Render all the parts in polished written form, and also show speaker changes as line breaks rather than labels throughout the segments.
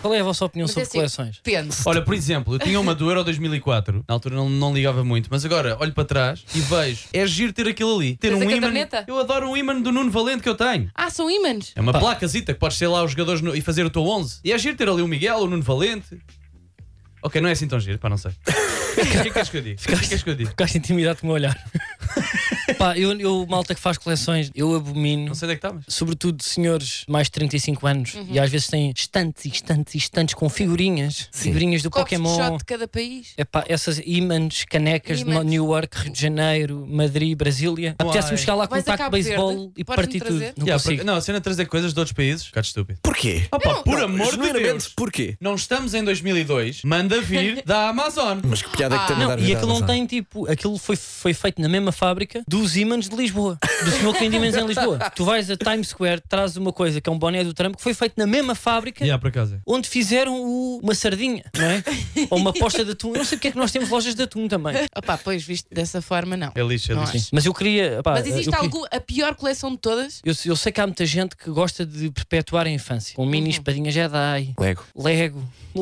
Qual é a vossa opinião sobre coleções?
Depende.
Olha, por exemplo, eu tinha uma do Euro 2004. Na altura não ligava muito, mas agora olho para trás e vejo. É giro ter aquilo ali. Ter
Tens
um
a
ímã.
caderneta?
Eu adoro um ímã do Nuno Valente que eu tenho.
Ah, são ímãs.
É uma placazita que podes ter lá os jogadores e fazer o teu 11. E é giro ter ali o Miguel, o Nuno Valente. Ok, não é assim tão giro, pá, não sei. O que é que queres que eu diga?
Ficaste intimidado com o meu olhar. Pá, eu, malta que faz coleções, eu abomino.
Não sei onde é que estavas.
Sobretudo senhores de mais de 35 anos e às vezes têm estantes e estantes e estantes com figurinhas. Figurinhas do
Copos de
Pokémon.
shot de cada país.
Epá, essas ímãs, canecas de New York, Rio de Janeiro, Madrid, Brasília. Apetece-me chegar lá com um
Vais a
taco de
Cabo
beisebol
Verde?
e
Podes-me
partir
trazer?
tudo. Não consigo.
Não, a cena de trazer coisas de outros países, um bocado estúpido.
Porquê?
Por amor de Deus.
Porquê?
Não estamos em 2002, manda vir da Amazon.
Mas que piada é que tem
Não,
a dar
e aquilo não tem tipo. Aquilo foi feito na mesma fábrica dos ímãs de Lisboa. Do senhor que vende ímãs em Lisboa. Tu vais a Times Square, trazes uma coisa que é um boné do Trump que foi feito na mesma fábrica
Por acaso.
onde fizeram uma sardinha, não é? Ou uma posta de atum. Eu não sei porque é que nós temos lojas de atum também.
Opá, pois visto dessa forma, não.
É lixo, é
Não
lixo.
acho.
Mas eu queria. Pá,
Mas existe
eu queria-
a pior coleção de todas?
Eu sei que há muita gente que gosta de perpetuar a infância com mini espadinhas Jedi,
Lego.
Lego,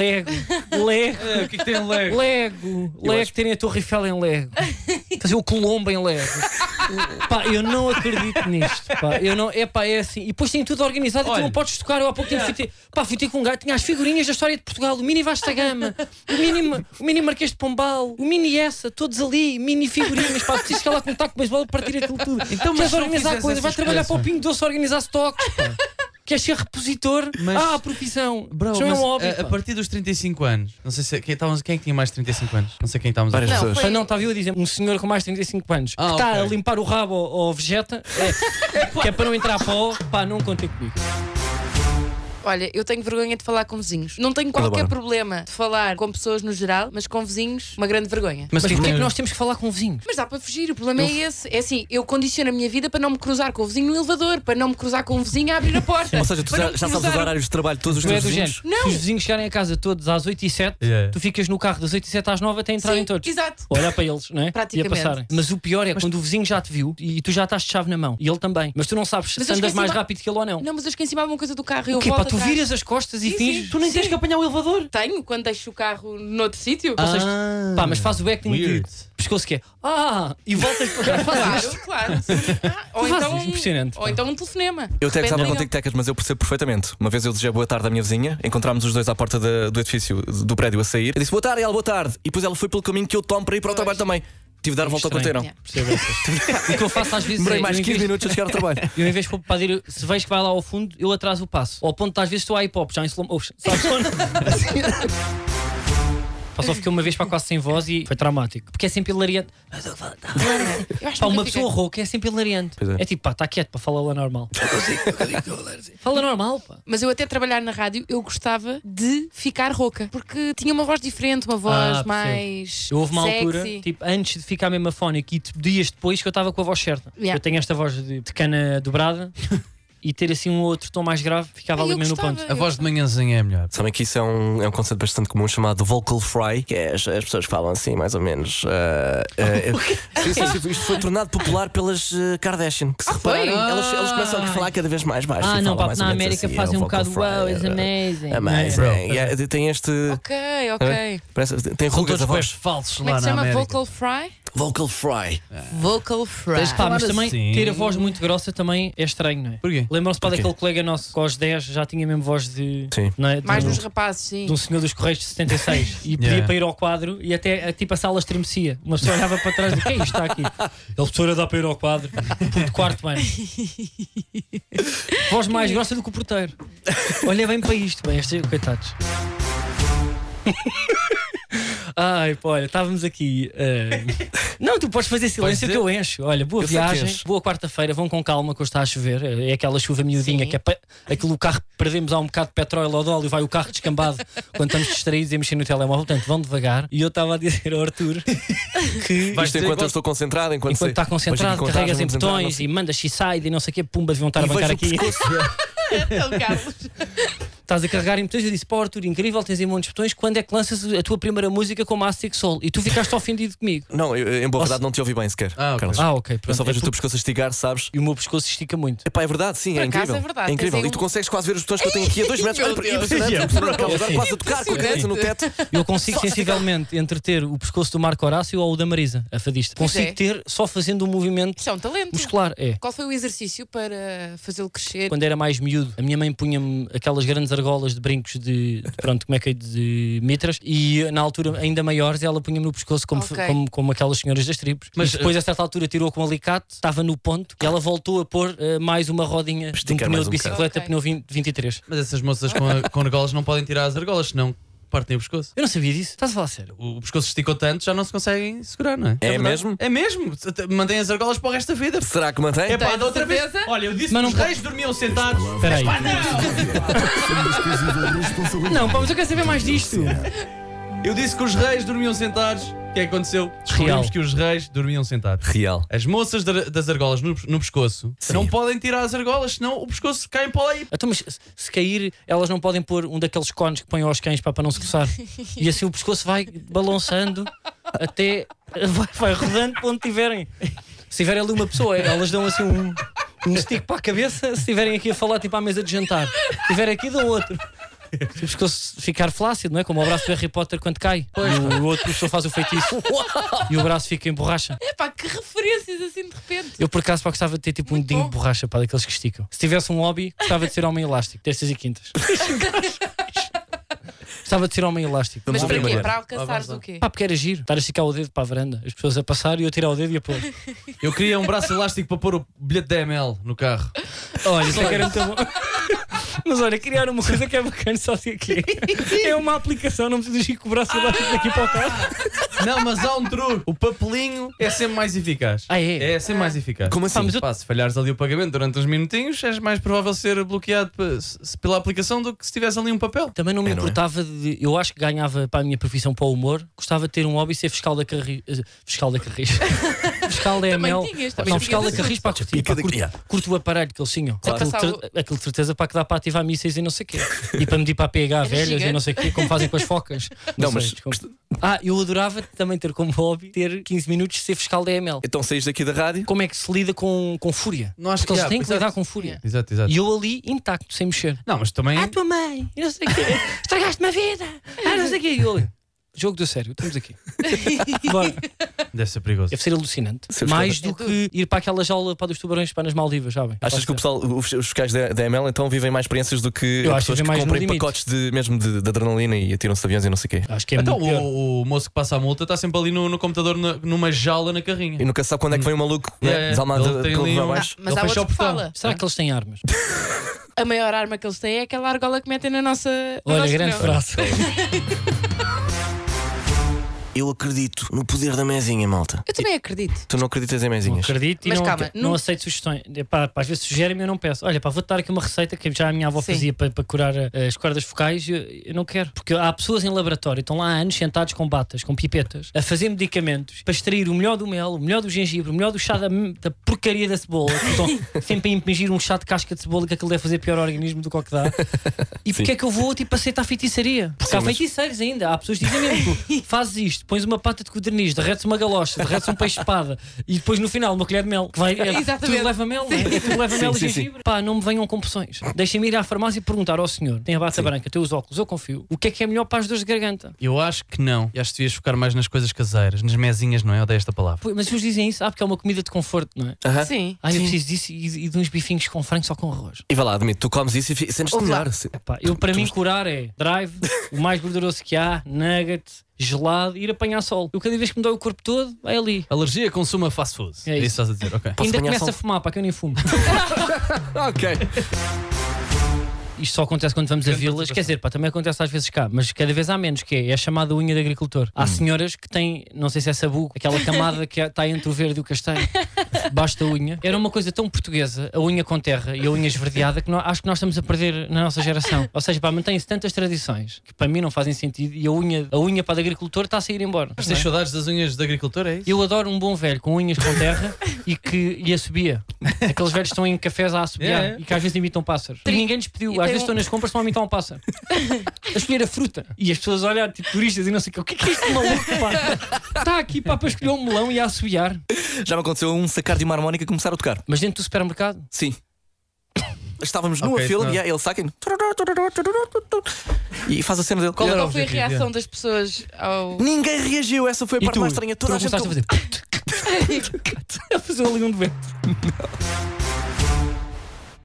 O que é que tem Lego?
Lego, terem a Torre Eiffel em Lego, fazer o Colombo em Lego. Pá, eu não acredito nisto. Pá, eu não, é assim. E depois tem tudo organizado e tu não podes tocar. Eu há pouco tempo fui ter com um gajo, tinha as figurinhas da história de Portugal, o mini Vasta Gama, o mini Marquês de Pombal, o mini essa, todos ali, mini figurinhas. Pá, preciso chegar lá com um taco de beisebol e partir aquilo tudo.
Então, mas
queres
se não
organizar a
fizesse
coisa, vai
essas
trabalhar para o
coleções?
Pingo Doce a organizar stocks. Pá. Queres ser repositor? A profissão. Isso é um hobby.
A partir dos 35 anos, não sei se quem é que tinha mais de 35 anos? Não sei quem estávamos a
Várias
falar.
pessoas.
Não, estava eu a dizer, um senhor com mais de 35 anos que
Ah,
está
ok.
a limpar o rabo ao Vegeta, que é para não entrar pó, pá, não contem comigo.
Olha, eu tenho vergonha de falar com vizinhos. Não tenho qualquer
Colabora.
problema de falar com pessoas no geral, mas com vizinhos, uma grande vergonha.
Mas porquê é que nós temos que falar com vizinhos?
Mas dá para fugir, o problema é esse. É assim, eu condiciono a minha vida para não me cruzar com o vizinho no elevador, para não me cruzar com o vizinho a abrir a porta.
Ou seja, tu
para não
já
me
sabes os
cruzar-
horários de trabalho de todos os
Tu é
teus
do
vizinhos?
género. Se os vizinhos chegarem a casa todos às 8h07,
Yeah.
tu ficas no carro das 8h07 às 9 até entrarem
Sim,
todos.
exato.
Olhar para eles, não é? E a
Praticamente.
passarem. Mas o pior é quando o vizinho já te viu e tu já estás de chave na mão. E ele também. Mas tu não sabes se
Mas eu
andas
esqueci
mais
uma-
rápido que ele ou não.
Não, mas eu esqueci uma coisa do carro. Eu
O quê? Pá,
volto
tu
atrás.
viras as costas e
Sim,
finges.
sim.
Tu nem tens
Sim.
que apanhar o elevador.
Tenho quando deixo o carro noutro sítio.
Pá, mas faz o acting
Weird.
de pescoço que é. E voltas para trás. Faz isto.
Claro. Ou
Tu fazes
então,
isto, impressionante,
ou
pá.
então um telefonema.
Eu até gostava
Depende.
contigo, Tecas, mas eu percebo perfeitamente. Uma vez eu desejei boa tarde à minha vizinha, encontrámos os dois à porta do edifício, do prédio a sair. Eu disse boa tarde, e ela boa tarde. E depois ela foi pelo caminho que eu tomo para ir para o
Pois.
trabalho também. Tive de dar a volta ao
Estranho.
quarteirão.
Percebo essas. O que eu faço às vezes
Demorei
é,
mais
eu, em
15
vez-
minutos a chegar ao trabalho.
eu em vez de para ir, se vejo que vai lá ao fundo, eu atraso o passo. Ao ponto de às vezes estou a hip hop, já em slow motion. Sabes quando? Pá, só fiquei uma vez para quase sem voz e foi traumático. Porque é sempre hilariante.
Eu acho
Pá,
que
uma
nunca
pessoa rouca é sempre hilariante.
Pois é.
É tipo, pá, está quieto para falar lá normal. Fala normal, pá.
Mas eu até trabalhar na rádio, eu gostava de ficar rouca. Porque tinha uma voz diferente, uma voz
percebo.
mais
Houve uma
sexy.
altura, tipo, antes de ficar mesmo afónico e dias depois que eu estava com a voz certa.
Yeah.
Eu tenho esta voz de cana dobrada e ter assim um outro tom mais grave, ficava ali
Eu
mesmo no
gostava.
ponto.
A voz de manhãzinha é melhor.
Sabem que isso é um conceito bastante comum chamado vocal fry, que é as pessoas falam assim, mais ou menos. Isto foi tornado popular pelas Kardashian, que se repararem,
foi?
elas começam a falar cada vez mais baixo. e
Não,
falam
pá,
mais ou
na
menos
América
assim,
fazem
é o
um bocado
vocal fry,
wow, it's amazing.
Amazing.
É,
Yeah, tem este.
Ok.
Tem
São
rugas
todos
a
bem
voz.
falsos
Como é
lá
que se
na
chama?
América.
Vocal fry?
Vocal fry.
Vocal fry.
Pá, mas
falar
também
assim.
ter a voz muito grossa também é estranho, não é?
Porquê?
Lembram-se para
Porquê?
daquele colega nosso que aos 10 já tinha mesmo voz de.
Sim.
Não é?
Mais
de,
nos rapazes, sim.
de um senhor dos Correios de 76 e pedia
Yeah.
para ir ao quadro e até tipo a sala estremecia. Uma pessoa olhava para trás e o que é isto está aqui? Ele professor a dar para ir ao quadro, puto quarto ano. Voz mais grossa do que o porteiro. Olha bem para isto, bem, estes coitados. Ai, pá, olha, estávamos aqui. Não, tu podes fazer silêncio
Podes
que eu encho. Olha, boa
Eu sei que
viagem,
enches.
boa quarta-feira, vão com calma que hoje está a chover. É aquela chuva miudinha
Sim.
que é aquilo o carro perdemos há um bocado de petróleo ou de óleo, vai o carro descambado quando estamos distraídos e a mexer no telemóvel. Portanto, vão devagar. E eu estava a dizer ao Arthur que
Vais
Isto
dizer
enquanto
qual-
eu estou concentrado, enquanto
está concentrado, carregas em botões e mandas X-side e não sei o que, pumba, deviam estar a bancar aqui.
Então, Carlos.
estás a carregar em botões. Eu disse: pá, Arthur, incrível, tens aí montes de botões. Quando é que lanças a tua primeira música como Astic Soul? E tu ficaste ofendido comigo.
Não, eu, em boa verdade não te ouvi bem sequer.
Ah, ok.
Carlos.
Ok,
Eu
pronto.
só vejo o teu pescoço a esticar, sabes?
E o meu pescoço estica muito.
Epá, é verdade, sim,
Por
é
acaso
incrível.
é verdade,
É incrível.
tens
E tu
um-
consegues quase ver os botões que eu tenho aqui a 2 metros.
Meu
Olha,
Deus.
impressionante, impressionante. Carlos, agora
Sim.
quase a tocar com a cabeça no teto.
Eu consigo sensivelmente entreter o pescoço do Marco Horácio ou o da Marisa, a fadista.
Pois
Consigo
é.
ter só fazendo um movimento
Isso é um talento.
muscular. É.
Qual foi o exercício para fazê-lo crescer?
Quando era mais miúdo, a minha mãe punha-me aquelas grandes argolas de brincos pronto, como é que é, de mitras, e na altura ainda maiores ela punha-me no pescoço como,
Ok.
como aquelas senhoras das tribos.
Mas,
Mas depois a certa altura tirou com um alicate, estava no ponto e ela voltou a pôr mais uma rodinha de um
Esticar
pneu
mais
de
um
bicicleta,
bocado.
pneu 23.
Mas essas moças com argolas não podem tirar as argolas, senão partem o pescoço.
Eu não sabia disso. Estás a falar sério?
O pescoço esticou tanto, já não se conseguem segurar, não é?
É
verdade.
mesmo?
É mesmo. Mantém as argolas para o resto da vida.
Será que mantém?
É pá,
Tens
da outra vez.
certeza?
Olha, eu disse
Mas
que
não
os
pode-
reis dormiam sentados.
Espera aí.
Pá, não!
Não, pá, mas eu quero saber mais disto.
Eu disse que os reis dormiam sentados. O que é que aconteceu? Descobrimos
Real.
que os reis dormiam sentados.
Real.
As moças das argolas no pescoço
Sim.
não podem tirar as argolas, senão o pescoço cai para aí.
Então, mas se cair, elas não podem pôr um daqueles cones que põem aos cães para não se coçar. E assim o pescoço vai balançando até. Vai rodando para onde tiverem. Se tiver ali uma pessoa, elas dão assim um stick para a cabeça. Se estiverem aqui a falar, tipo à mesa de jantar, se tiver aqui, dão outro. Se o pescoço ficar flácido, não é? Como o braço do Harry Potter quando cai. E o outro pessoa faz o feitiço. E o braço fica em borracha.
Epá, que referências assim de repente.
Eu por acaso gostava de ter tipo um
Muito
dedinho
bom.
de borracha para daqueles que esticam. Se tivesse um hobby, gostava de ser homem elástico, terças e quintas. Gostava de ser homem elástico.
Mas
Vamos
para
ver,
quê?
Mariana.
Para alcançares
Vamos
o quê?
Pá, porque era giro. Estar a esticar o dedo para a varanda. As pessoas a passar e eu a tirar o dedo e a pôr.
Eu queria um braço elástico para pôr o bilhete da ML no carro.
Olha, isso é que era muito bom. Mas olha, criar uma coisa que é bacana, só se aqui. É uma aplicação, não precisas ir com o braço elástico daqui para o carro.
Não, mas há um truque. O papelinho é sempre mais eficaz.
Ah, é?
É sempre mais eficaz.
Como assim?
Pá, mas eu-
Pá, se falhares ali o pagamento durante uns minutinhos, és mais provável ser bloqueado pela aplicação do que se tivesse ali um papel.
Também não me
não é?
importava de. Eu acho que ganhava para a minha profissão para o humor. Gostava de ter um hobby e ser fiscal da Carris. Fiscal da Carris. Fiscal da
Também
ML.
tinhas, também
Não,
tinhas
fiscal da
esse
Carris para curtir.
Pica
Pá,
de-
curto,
Yeah.
curto o aparelho que eles tinham.
Para
Aquilo,
passar
aquilo de certeza para que dá para ativar mísseis e não sei o quê. E para medir para a PH velhas
gigante.
e não sei o quê, como fazem com as focas.
Não,
sei,
mas-
desculpa. Eu adorava também ter como hobby ter 15 minutos de ser fiscal da ML.
Então saís daqui da rádio.
Como é que se lida com fúria?
Não acho
Porque
que
eles
há,
têm que
exato.
lidar com fúria.
Exato, exato.
E eu ali intacto, sem mexer.
Não, mas também.
Tua mãe, eu não sei o quê, estragaste-me a vida, não sei o quê. E eu ali, jogo do sério, estamos aqui. Bora.
Deve ser perigoso.
Deve ser alucinante.
Ser
Mais
fiscal
do que ir para aquela jaula para dos tubarões para nas Maldivas, sabem?
Achas que o pessoal, os fiscais da ML então vivem mais experiências do que
Eu acho que
pessoas
vivem
que
mais no
comprem
limite.
pacotes mesmo de adrenalina e atiram-se de aviões e não sei o quê?
Acho que é
Então,
muito pior.
o moço que passa a multa está sempre ali no computador, numa jaula na carrinha.
E nunca sabe quando é que vem um maluco
É,
desalmado
ele tem
pelo
ali
lado
um-
abaixo.
Mas
Ele
há
fecha
outro
o
que
portão.
fala.
Será que eles têm armas?
A maior arma que eles têm é aquela argola que metem na nossa. no
Olha,
nosso
grande
pneu.
frase.
Eu acredito no poder da mesinha, malta.
Eu também acredito.
Tu não acreditas em
Não
mesinhas?
acredito e
Mas
não,
calma,
não
não-
aceito sugestões. Epá, às vezes sugerem-me e eu não peço. Olha, pá, vou-te dar aqui uma receita que já a minha avó
Sim.
fazia para curar as cordas focais. Eu não quero. Porque há pessoas em laboratório, estão lá há anos sentados com batas, com pipetas, a fazer medicamentos para extrair o melhor do mel, o melhor do gengibre, o melhor do chá da porcaria da cebola. Que estão sempre a impingir um chá de casca de cebola que aquilo deve fazer pior ao organismo do que o que dá. E porque é que eu vou tipo aceitar feitiçaria? Porque há feiticeiros ainda. Há pessoas que dizem mesmo: tu fazes isto, pões uma pata de codorniz, derretes uma galocha, derretes um peixe-espada e depois no final uma colher de mel. Que vai,
Exatamente.
tudo leva mel, não é? Tudo leva mel e
sim, sim.
gengibre. Pá, não me venham com pressões. Deixem-me ir à farmácia e perguntar ao senhor: tem a bata branca, tem os óculos, eu confio. O que é melhor para as dores de garganta?
Eu acho que não. E acho que devias focar mais nas coisas caseiras, nas mesinhas, não é? Eu odeio esta palavra.
Pô, mas eles dizem isso, porque é uma comida de conforto, não é?
Aham.
Sim.
Ah, eu preciso disso e de uns bifinhos com frango só com arroz.
E vai lá, admito, tu comes isso e sentes-te
Ouve lá.
melhor.
Pá, eu para mim curar é drive, o mais gorduroso que há, nugget, gelado, ir apanhar sol. Eu cada vez que me dói o corpo todo, vai ali.
Alergia, consuma fast food.
É
É
isso.
isso que estás a dizer, ok.
Posso
Ainda
apanhar
começa
sol?
a fumar, para que eu nem fumo.
Ok.
Isto só acontece quando vamos a
Grande
vilas, quer dizer, pá, também acontece às vezes cá, mas cada vez há menos, que é a chamada unha de agricultor. Há senhoras que têm, não sei se é sabugo, aquela camada que está entre o verde e o castanho, basta a unha. Era uma coisa tão portuguesa, a unha com terra e a unha esverdeada, que acho que nós estamos a perder na nossa geração. Ou seja, pá, mantém-se tantas tradições que para mim não fazem sentido e a unha para o agricultor está a sair embora.
Mas tens saudades das unhas de agricultor, é isso?
Eu adoro um bom velho com unhas com terra e assobia. Aqueles velhos que estão em cafés a assobiar
É.
e que às vezes imitam pássaros. E ninguém lhes pediu. às vezes
um-
estou nas compras para aumentar um pássaro. A escolher a fruta. E as pessoas olham, tipo turistas e não sei o que é este maluco, pá? Está aqui, pá, para escolher um melão e a assobiar.
Já me aconteceu um sacar de uma harmónica e começar a tocar.
Mas dentro do supermercado?
Sim. Estávamos numa
Ok,
fila
não.
e ele saca e faz a cena dele.
Qual era
Qual
o
foi a
objetivo?
reação das pessoas ao.
Ninguém reagiu, essa foi a
E
parte
tu,
mais estranha.
tu
Toda a
não
gente.
começaste a fazer. A fazer ali um de vento.